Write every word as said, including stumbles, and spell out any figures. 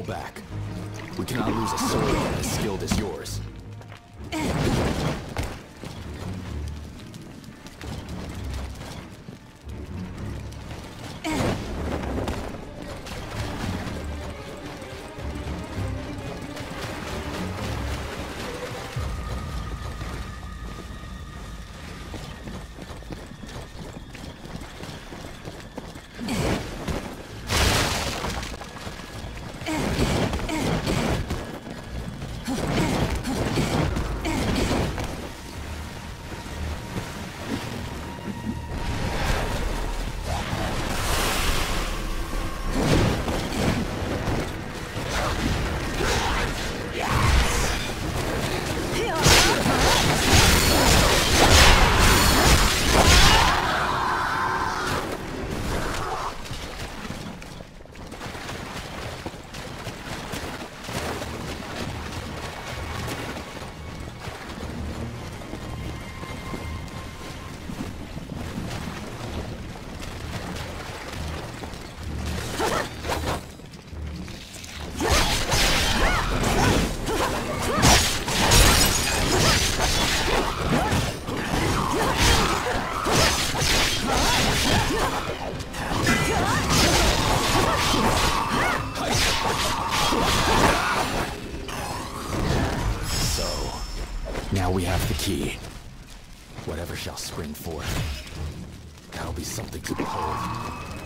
back. We cannot lose a swordsman as skilled as yours. Now we have the key. Whatever shall spring forth, that'll be something to behold.